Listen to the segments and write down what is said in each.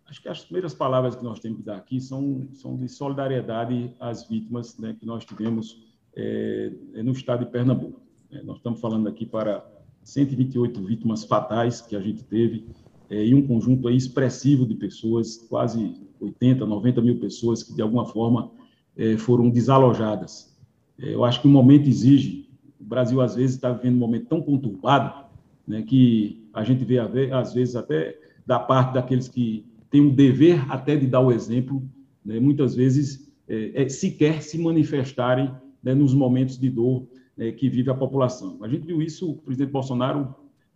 acho que as primeiras palavras que nós temos que dar aqui são de solidariedade às vítimas, né, que nós tivemos no estado de Pernambuco. Nós estamos falando aqui para 128 vítimas fatais que a gente teve, e um conjunto aí expressivo de pessoas, quase 80, 90 mil pessoas que, de alguma forma, foram desalojadas. Eu acho que o momento exige, o Brasil, às vezes, está vivendo um momento tão conturbado, né, que a gente vê, às vezes, até da parte daqueles que têm o dever até de dar o exemplo, né, muitas vezes, sequer se manifestarem, né, nos momentos de dor que vive a população. A gente viu isso, o presidente Bolsonaro,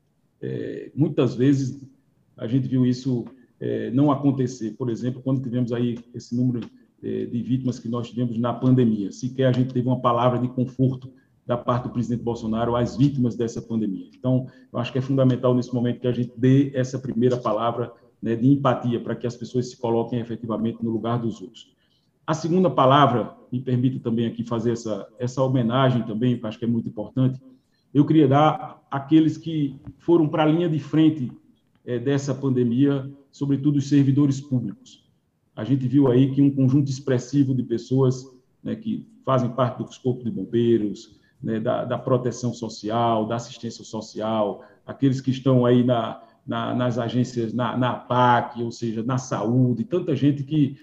muitas vezes, a gente viu isso não acontecer. Por exemplo, quando tivemos aí esse número de vítimas que nós tivemos na pandemia, sequer a gente teve uma palavra de conforto da parte do presidente Bolsonaro às vítimas dessa pandemia. Então, eu acho que é fundamental nesse momento que a gente dê essa primeira palavra, né, de empatia, para que as pessoas se coloquem efetivamente no lugar dos outros. A segunda palavra, me permita também aqui fazer essa homenagem também, que acho que é muito importante, eu queria dar àqueles que foram para a linha de frente dessa pandemia, sobretudo os servidores públicos. A gente viu aí que um conjunto expressivo de pessoas, né, que fazem parte dos corpos de bombeiros, né, da proteção social, da assistência social, aqueles que estão aí nas agências, na APAC, ou seja, na saúde, tanta gente que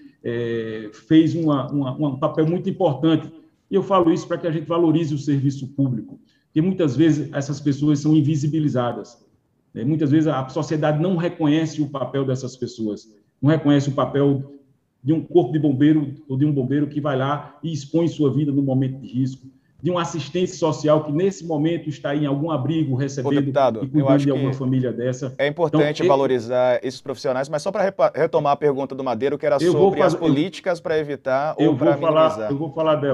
fez um papel muito importante. E eu falo isso para que a gente valorize o serviço público, porque muitas vezes essas pessoas são invisibilizadas. Muitas vezes a sociedade não reconhece o papel dessas pessoas, não reconhece o papel de um corpo de bombeiro ou de um bombeiro que vai lá e expõe sua vida no momento de risco, de um assistente social que, nesse momento, está em algum abrigo, recebendo deputado, e cuidando de alguma família dessa. É importante valorizar esses profissionais, mas só para retomar a pergunta do Madeiro, que era sobre as políticas para evitar ou para minimizar. Eu vou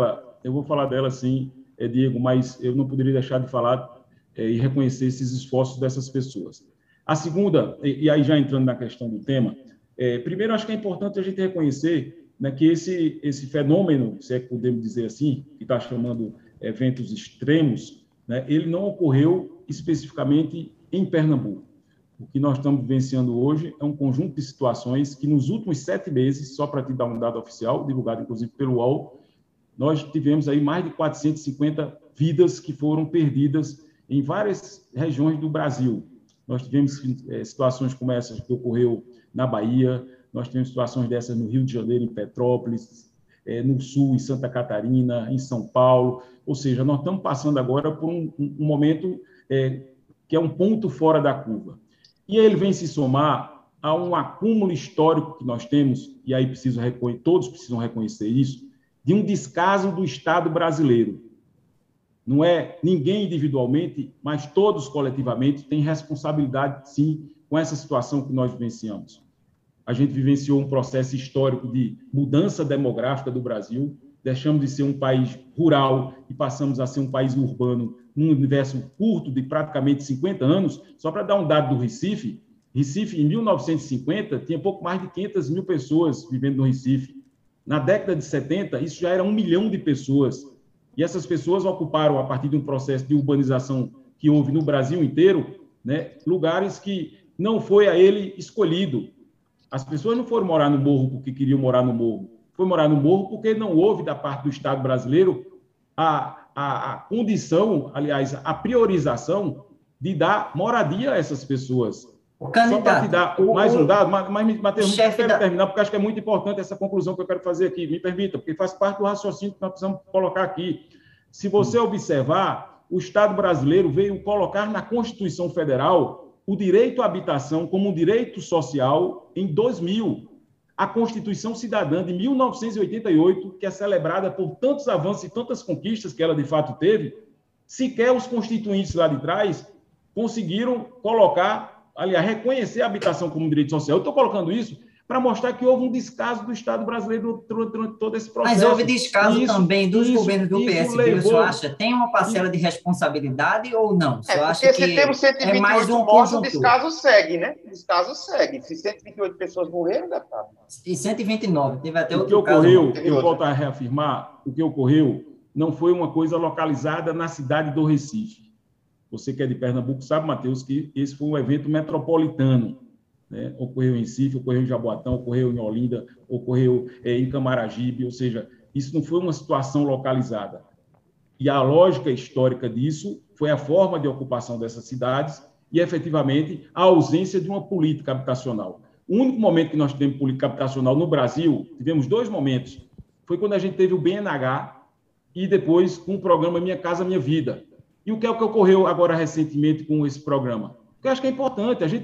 falar dela, sim, Diego, mas eu não poderia deixar de falar e reconhecer esses esforços dessas pessoas. A segunda, e aí já entrando na questão do tema, primeiro, acho que é importante a gente reconhecer, né, que esse fenômeno, se é que podemos dizer assim, que está chamando eventos extremos, né, ele não ocorreu especificamente em Pernambuco. O que nós estamos vivenciando hoje é um conjunto de situações que, nos últimos 7 meses, só para te dar um dado oficial, divulgado inclusive pelo UOL, nós tivemos aí mais de 450 vidas que foram perdidas em várias regiões do Brasil. Nós tivemos situações como essas que ocorreu na Bahia, nós tivemos situações dessas no Rio de Janeiro, em Petrópolis, no Sul, em Santa Catarina, em São Paulo. Ou seja, nós estamos passando agora por um momento que é um ponto fora da curva. E ele vem se somar a um acúmulo histórico que nós temos, e aí todos precisam reconhecer isso, de um descaso do Estado brasileiro. Não é ninguém individualmente, mas todos coletivamente têm responsabilidade, sim, com essa situação que nós vivenciamos. A gente vivenciou um processo histórico de mudança demográfica do Brasil, deixamos de ser um país rural e passamos a ser um país urbano num universo curto de praticamente 50 anos. Só para dar um dado do Recife, em 1950, tinha pouco mais de 500 mil pessoas vivendo no Recife. Na década de 70, isso já era 1 milhão de pessoas. E essas pessoas ocuparam, a partir de um processo de urbanização que houve no Brasil inteiro, né, lugares que não foi a ele escolhido. As pessoas não foram morar no morro porque queriam morar no morro. Foi morar no morro porque não houve, da parte do Estado brasileiro, a condição, aliás, a priorização de dar moradia a essas pessoas. Só para te dar mais um dado, mas Matheus, não quero terminar, porque acho que é muito importante essa conclusão que eu quero fazer aqui. Me permita, porque faz parte do raciocínio que nós precisamos colocar aqui. Se você observar, o Estado brasileiro veio colocar na Constituição Federal o direito à habitação como um direito social em 2000. A Constituição Cidadã de 1988, que é celebrada por tantos avanços e tantas conquistas que ela de fato teve, sequer os constituintes lá de trás conseguiram colocar, aliás, reconhecer a habitação como um direito social. Eu estou colocando isso para mostrar que houve um descaso do Estado brasileiro durante todo esse processo. Mas houve descaso também dos governos do PSB, o senhor acha? Tem uma parcela de responsabilidade ou não? Porque se temos 128 mortos, o descaso segue, né? O descaso segue. Se 128 pessoas morreram, deputado. E 129, teve até outro caso. O que ocorreu, eu volto a reafirmar, o que ocorreu não foi uma coisa localizada na cidade do Recife. Você que é de Pernambuco sabe, Matheus, que esse foi um evento metropolitano. né? Ocorreu em Recife, ocorreu em Jaboatão, ocorreu em Olinda, ocorreu em Camaragibe, ou seja, isso não foi uma situação localizada. E a lógica histórica disso foi a forma de ocupação dessas cidades e, efetivamente, a ausência de uma política habitacional. O único momento que nós tivemos política habitacional no Brasil, tivemos 2 momentos, foi quando a gente teve o BNH e depois com o programa Minha Casa Minha Vida. E o que é o que ocorreu agora recentemente com esse programa? Porque eu acho que é importante. A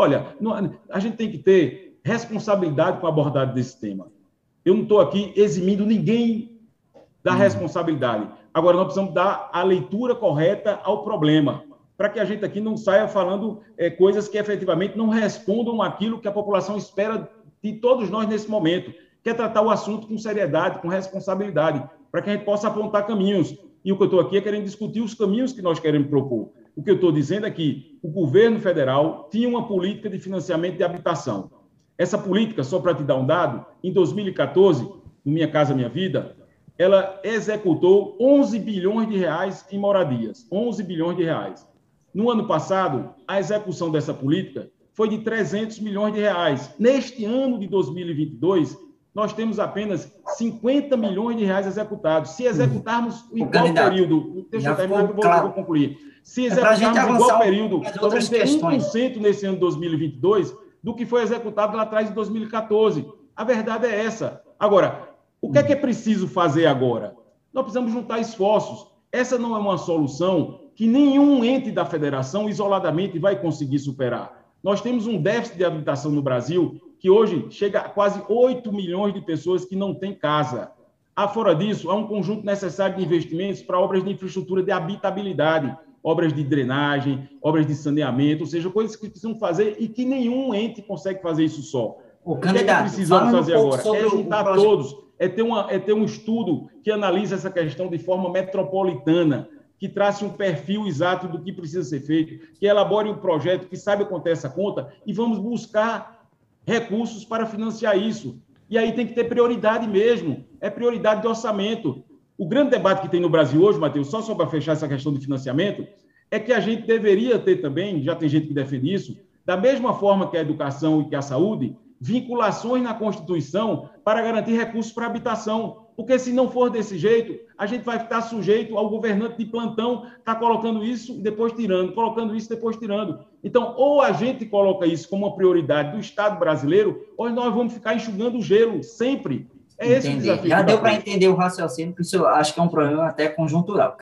gente tem que ter responsabilidade com a abordagem desse tema. Eu não estou aqui eximindo ninguém da responsabilidade. Agora, nós precisamos dar a leitura correta ao problema, para que a gente aqui não saia falando coisas que efetivamente não respondam àquilo que a população espera de todos nós nesse momento, que é tratar o assunto com seriedade, com responsabilidade, para que a gente possa apontar caminhos. E o que eu estou aqui é querendo discutir os caminhos que nós queremos propor. O que eu estou dizendo é que o governo federal tinha uma política de financiamento de habitação. Essa política, só para te dar um dado, em 2014, no Minha Casa Minha Vida, ela executou 11 bilhões de reais em moradias. 11 bilhões de reais. No ano passado, a execução dessa política foi de 300 milhões de reais. Neste ano de 2022, nós temos apenas 50 milhões de reais executados. Se executarmos o igual período... Deixa eu terminar, que eu vou concluir. Se executarmos o igual período, nós vamos ter 1% nesse ano de 2022 do que foi executado lá atrás de 2014. A verdade é essa. Agora, o que é preciso fazer agora? Nós precisamos juntar esforços. Essa não é uma solução que nenhum ente da federação isoladamente vai conseguir superar. Nós temos um déficit de habitação no Brasil que hoje chega a quase 8 milhões de pessoas que não têm casa. Fora disso, há um conjunto necessário de investimentos para obras de infraestrutura de habitabilidade, obras de drenagem, obras de saneamento, ou seja, coisas que precisam fazer e que nenhum ente consegue fazer isso só. O que é que precisamos fazer agora? É juntar todos, é ter um estudo que analisa essa questão de forma metropolitana, que trace um perfil exato do que precisa ser feito, que elabore um projeto, que saiba quanto é essa conta, e vamos buscar recursos para financiar isso. E aí tem que ter prioridade mesmo, é prioridade de orçamento. O grande debate que tem no Brasil hoje, Matheus, só para fechar essa questão de financiamento, é que a gente deveria ter também, já tem gente que defende isso, da mesma forma que a educação e que a saúde, vinculações na Constituição para garantir recursos para habitação. Porque se não for desse jeito, a gente vai estar sujeito ao governante de plantão estar colocando isso e depois tirando, colocando isso e depois tirando. Então, ou a gente coloca isso como uma prioridade do Estado brasileiro, ou nós vamos ficar enxugando o gelo sempre. É esse o desafio. Já deu para entender o raciocínio, porque isso eu acho que é um problema até conjuntural.